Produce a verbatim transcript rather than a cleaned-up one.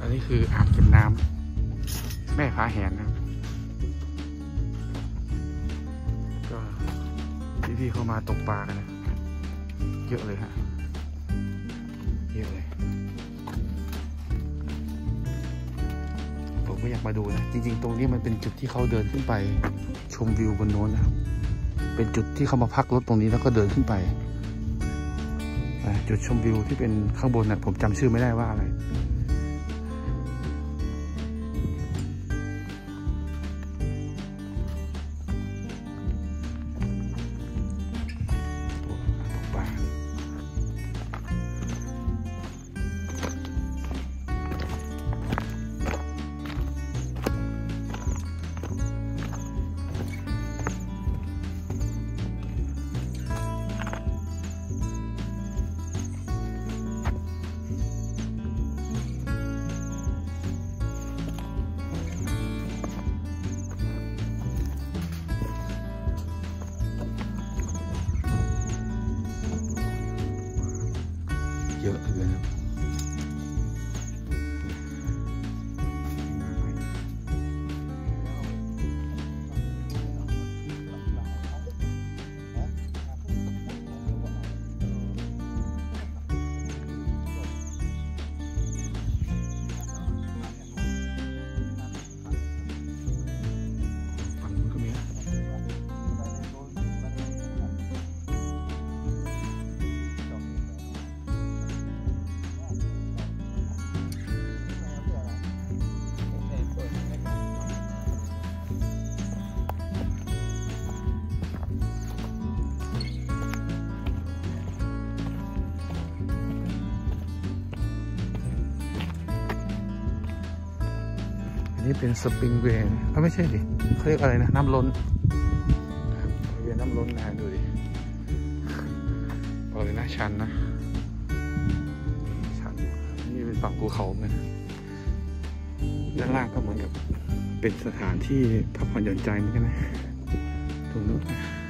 อันนี้คืออ่างเก็บน้ำแม่พาแหนนะครับก็พี่ๆเข้ามาตกปลากันนะเยอะเลยฮะเยอะเลยผมก็อยากมาดูนะจริงๆตรงนี้มันเป็นจุดที่เขาเดินขึ้นไปชมวิวบนโน้นนะครับเป็นจุดที่เขามาพักรถตรงนี้แล้วก็เดินขึ้นไปจุดชมวิวที่เป็นข้างบนนะผมจำชื่อไม่ได้ว่าอะไรเยอะเลยครับฝั่งนู้นก็มีนะนี่เป็นสปริงเวย์เขาไม่ใช่ดิเขาเรียกอะไรนะน้ำล้นเวย์น้ำล้นนะดูดิบอกเลยนะชันนะชันนี่เป็นฝั่งภูเขาเหมือนด้านล่างก็เหมือนกับเป็นสถานที่พักผ่อนหย่อนใจเหมือนกันนะตรงนู้น